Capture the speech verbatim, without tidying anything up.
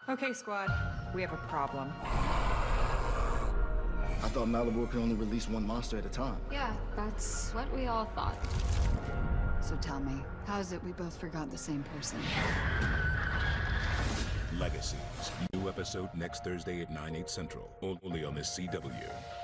Okay, squad, we have a problem. I thought Malibu could only release one monster at a time. Yeah, that's what we all thought. So tell me, how is it we both forgot the same person? Legacies. New episode next Thursday at nine, eight central. Only on the C W.